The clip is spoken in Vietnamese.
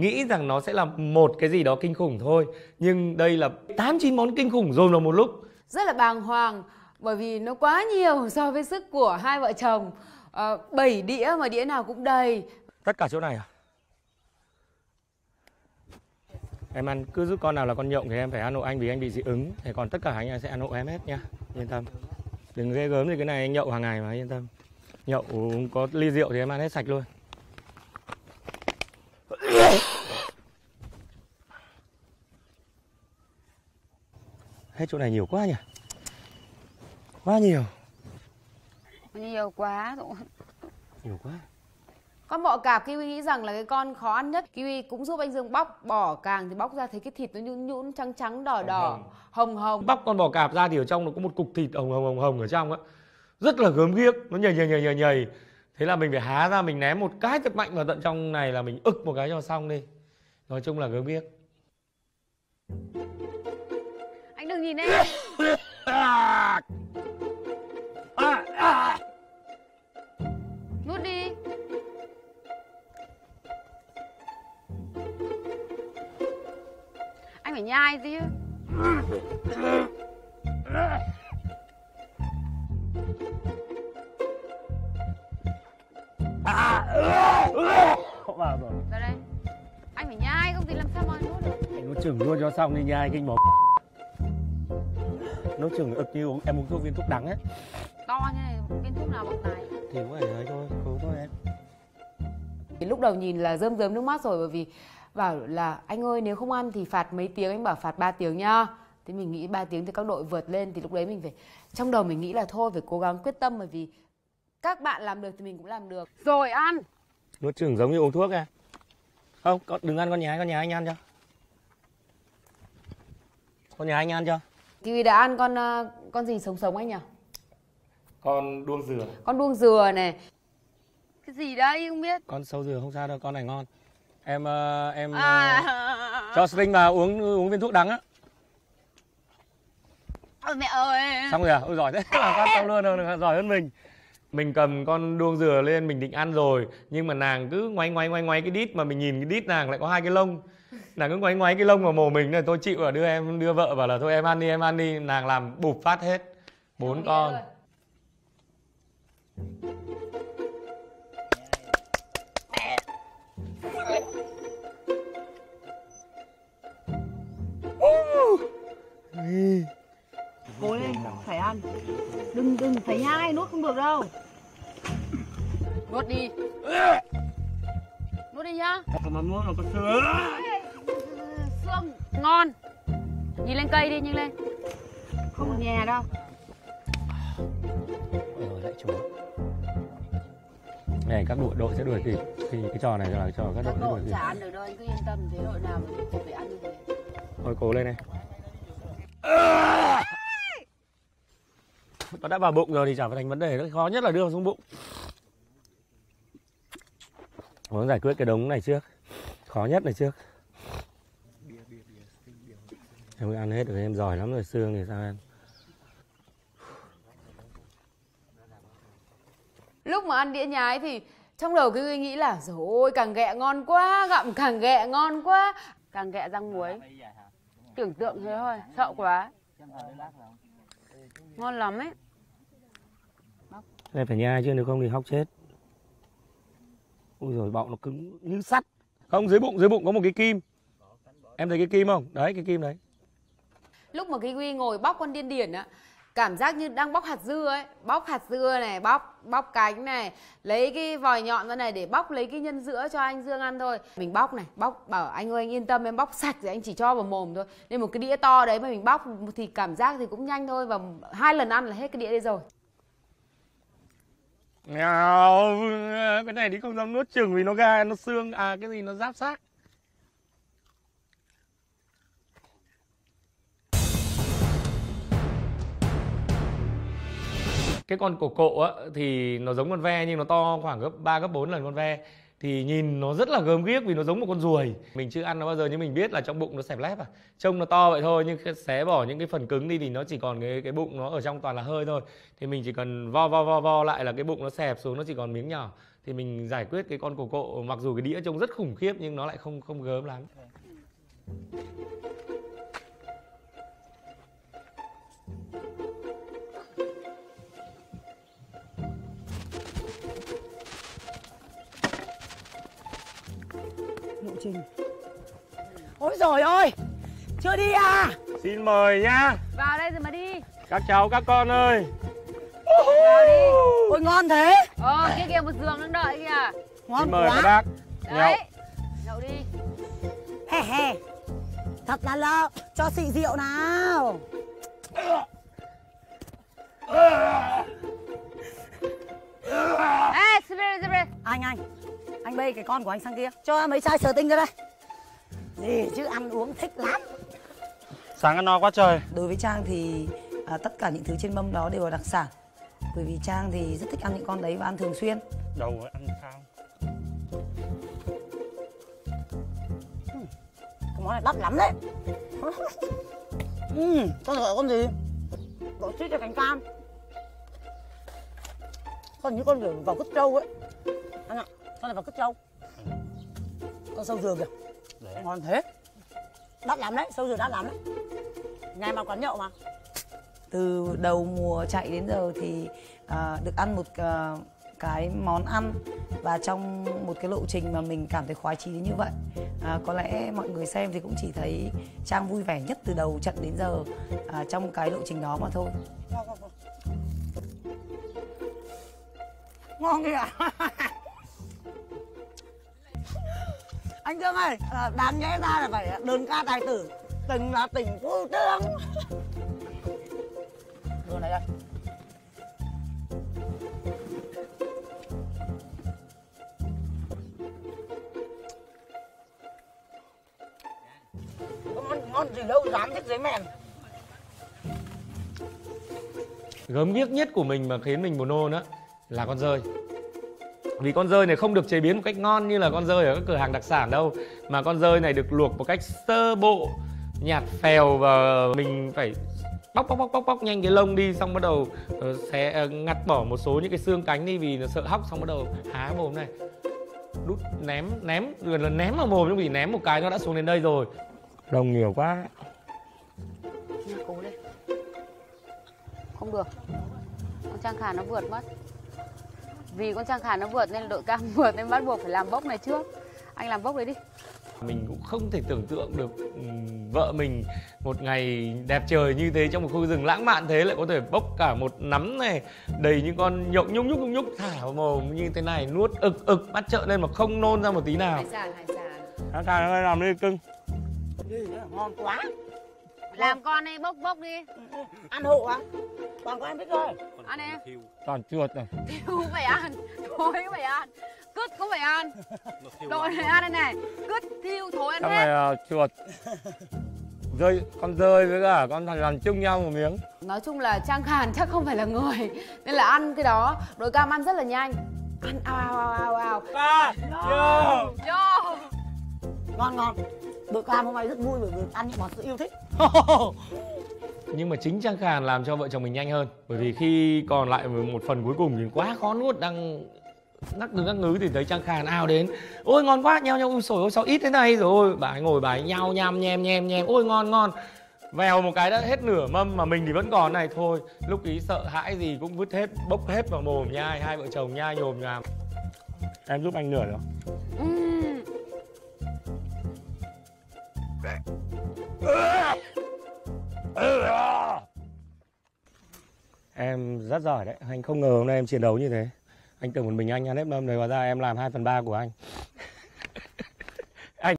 nghĩ rằng nó sẽ là một cái gì đó kinh khủng thôi, nhưng đây là 8-9 món kinh khủng dồn vào một lúc. Rất là bàng hoàng bởi vì nó quá nhiều so với sức của hai vợ chồng. 7 đĩa mà đĩa nào cũng đầy. Tất cả chỗ này à? Em ăn cứ giúp con nào là con nhộng thì em phải ăn hộ anh vì anh bị dị ứng. Thế còn tất cả anh sẽ ăn hộ em hết nha, yên tâm. Đừng ghê gớm gì, cái này anh nhậu hàng ngày mà, yên tâm. Nhậu có ly rượu thì em ăn hết sạch luôn. Hết chỗ này nhiều quá nhỉ? Quá nhiều. Nhiều quá rồi. Nhiều quá. Con bọ cạp Kiwi nghĩ rằng là cái con khó ăn nhất. Kiwi cũng giúp anh Dương bóc bỏ càng thì bóc ra thấy cái thịt nó nhũn nhũn, trắng trắng, đỏ đỏ, hồng hồng. Bóc con bò cạp ra thì ở trong nó có một cục thịt hồng hồng ở trong á. Rất là gớm ghiếc, nó nhầy. Thế là mình phải há ra, mình ném một cái thật mạnh vào tận trong này là mình ức một cái cho xong đi. Nói chung là gớm ghiếc. Anh đừng nhìn em. Nuốt đi. Anh phải nhai chứ. Vào rồi. Ra đây. Anh phải nhai không thì làm sao mà nuốt được. Anh nuốt chừng luôn cho xong đi, nhai kinh bò. Nuốt chừng ực như em uống thuốc viên thuốc đắng ấy. To như này, viên thuốc nào bằng này. Thì cũng phải đấy thôi, cố thôi em. Lúc đầu nhìn là rơm rớm nước mắt rồi, bởi vì bảo là anh ơi nếu không ăn thì phạt mấy tiếng, anh bảo phạt 3 tiếng nhá. Thế mình nghĩ 3 tiếng thì các đội vượt lên, thì lúc đấy mình phải, trong đầu mình nghĩ là thôi phải cố gắng quyết tâm, bởi vì các bạn làm được thì mình cũng làm được. Rồi ăn. Nuốt chừng giống như uống thuốc à? Không, đừng ăn con nhái anh ăn cho. Con nhái anh ăn cho. Kiwi đã ăn con gì sống anh nhỉ? Con đuông dừa. Con đuông dừa này. Cái gì đấy không biết. Con sâu dừa không sao đâu, con này ngon. Em cho String vào uống viên thuốc đắng á. Ôi mẹ ơi. Xong rồi à? Ôi giỏi thế, làm phát xong luôn rồi, giỏi hơn mình. Mình cầm con đuông dừa lên mình định ăn rồi, nhưng mà nàng cứ ngoáy cái đít, mà mình nhìn cái đít nàng lại có 2 cái lông. Nàng cứ ngoáy cái lông vào mồm mình này, tôi chịu rồi, đưa vợ bảo là thôi em ăn đi, nàng làm bụp phát hết 4 con. Cố lên, phải ăn. Đừng phải nhai, nuốt không được đâu. Nuốt đi. Nuốt đi nhá. Mà nuốt là có xương. Xương ngon. Nhìn lên cây đi, nhìn lên. Không được nhè đâu. Rồi lại chúa. Này các đội sẽ đuổi kịp, thì cái trò này là trò các đội sẽ đuổi kịp. Chả ăn được đâu, anh cứ yên tâm, thế đội nào mà phải ăn như thế. Thôi cố lên này. Nó đã vào bụng rồi thì chả phải thành vấn đề, khó nhất là đưa vào xuống bụng. Muốn giải quyết cái đống này trước, khó nhất này trước. Em ăn hết được, em giỏi lắm rồi, xương thì sao em. Lúc mà ăn đĩa nhái thì trong đầu cái nghĩ là rồi ôi càng ghẹ ngon quá, gặm càng ghẹ ngon quá, càng ghẹ răng muối. Tưởng tượng thế thôi, sợ quá. Ngon lắm ấy. Em phải nhai chứ, nếu không thì hóc chết. Ui rồi bọng nó cứng như sắt. Không, dưới bụng có một cái kim. Em thấy cái kim không? Đấy, cái kim đấy. Lúc mà Kiwi ngồi bóc con điên điển á, cảm giác như đang bóc hạt dưa ấy. Bóc hạt dưa này, bóc cánh này, lấy cái vòi nhọn ra này để bóc lấy cái nhân giữa cho anh Dương ăn thôi. Mình bóc này, bóc bảo anh ơi anh yên tâm, em bóc sạch rồi anh chỉ cho vào mồm thôi. Nên một cái đĩa to đấy mà mình bóc thì cảm giác thì cũng nhanh thôi, và 2 lần ăn là hết cái đĩa đấy rồi. Cái này thì không dám nuốt chừng vì nó gai, nó xương, cái gì nó giáp xác. Cái con cổ cộ á thì nó giống con ve nhưng nó to khoảng gấp 3 gấp 4 lần con ve. Thì nhìn nó rất là gớm ghiếc vì nó giống một con ruồi. Mình chưa ăn nó bao giờ nhưng mình biết là trong bụng nó xẹp lép à. Trông nó to vậy thôi nhưng xé bỏ những cái phần cứng đi thì nó chỉ còn cái bụng nó ở trong toàn là hơi thôi. Thì mình chỉ cần vo lại là cái bụng nó xẹp xuống, nó chỉ còn miếng nhỏ. thì mình giải quyết cái con cổ cộ, mặc dù cái đĩa trông rất khủng khiếp nhưng nó lại không gớm lắm. Lộ trình. Ôi giời ơi, chưa đi à? Xin mời nhá. Vào đây rồi mà đi. Các cháu các con ơi. Vào đi. Ôi ngon thế. Kia kìa một giường đang đợi kìa. Ngon Xin mời các quá. bác. Đấy. Nhậu đi. He he. Thật là lợ, cho xị rượu nào. Ê, Spirit. Anh bê cái con của anh sang kia. Cho mấy chai sờ tinh ra đây. Gì chứ ăn uống thích lắm. Sáng ăn no quá trời. Đối với Trang thì tất cả những thứ trên mâm đó đều là đặc sản. Bởi vì Trang thì rất thích ăn những con đấy và ăn thường xuyên. Đầu ăn sao? Cái món này đắt lắm đấy. Con này gọi con gì? Gọi chít cho cánh cam. Con như con kiểu vào cứt trâu ấy. Anh ạ, con này vào cứt trâu. Con sâu dừa kìa. Đấy. Ngon thế. Đắt lắm đấy, sâu dừa đắt lắm đấy. Ngày mà quán nhậu mà. Từ đầu mùa chạy đến giờ thì được ăn một cái món ăn và trong một cái lộ trình mà mình cảm thấy khoái chí đến như vậy. Có lẽ mọi người xem thì cũng chỉ thấy Trang vui vẻ nhất từ đầu trận đến giờ trong cái lộ trình đó mà thôi. Ngon kìa. Anh Dương ơi, đáng nhẽ ra là phải đơn ca tài tử, tình là tình phu tương. Đưa này đây. Ngon gì đâu, dám thích giấy mèn. Gớm ghiếc nhất của mình mà khiến mình buồn nôn á là con dơi. Vì con dơi này không được chế biến một cách ngon như là con dơi ở các cửa hàng đặc sản đâu, mà con dơi này được luộc một cách sơ bộ, nhạt phèo, và mình phải bóc nhanh cái lông đi, xong bắt đầu ngặt bỏ một số những cái xương cánh đi vì nó sợ hóc, xong bắt đầu há mồm này đút ném gần là ném vào mồm, nhưng vì ném một cái nó đã xuống đến đây rồi. Lông nhiều quá. Cố lên. Không được. Con Trang Khả nó vượt mất. Vì con Trang Khả nó vượt nên đội cam vượt nên bắt buộc phải làm bốc này trước. Anh làm bốc đấy đi. Mình cũng không thể tưởng tượng được vợ mình một ngày đẹp trời như thế, trong một khu rừng lãng mạn thế, lại có thể bốc cả một nắm này đầy những con nhộng nhúc nhúc thả vào mồm như thế này, nuốt ực bắt trợn lên mà không nôn ra một tí nào. Hải sản. Ăn sao ơi, làm đi cưng. Ngon quá. Làm con đi, bốc đi. Ăn hộ à? Toàn có em biết rồi. Ăn đi. Toàn chuột này. Thiêu cũng phải ăn, thối cũng phải ăn, cứt cũng phải ăn. Đội này ăn đây này, cứt, thiêu, thối ăn Trong hết. này chuột. Con rơi với cả con thằng làm chung nhau một miếng. Nói chung là Trang Khàn chắc không phải là người nên là ăn cái đó. Đội cam ăn rất là nhanh. Ăn ao. Ba, Vô. Ngon. Đội cam hôm nay rất vui bởi vì ăn những món sự yêu thích. Nhưng mà chính Trang Khàn làm cho vợ chồng mình nhanh hơn, bởi vì khi còn lại một phần cuối cùng thì quá khó nuốt, đang ngắc ngứ thì thấy Trang Khàn ao đến, ôi ngon quá, nhau ôi sồi ôi sao ít thế này, rồi bà ấy ngồi bà ấy nhao nham nhem, ôi ngon, vèo một cái đã hết nửa mâm mà mình thì vẫn còn này thôi. Lúc ý sợ hãi gì cũng vứt hết, bốc hết vào mồm nhai, hai vợ chồng nhai nhồm nhòm. em giúp anh nửa được. Em rất giỏi đấy, anh không ngờ hôm nay em chiến đấu như thế. Anh tưởng một mình anh ăn hết mâm này, hóa ra em làm 2/3 của anh.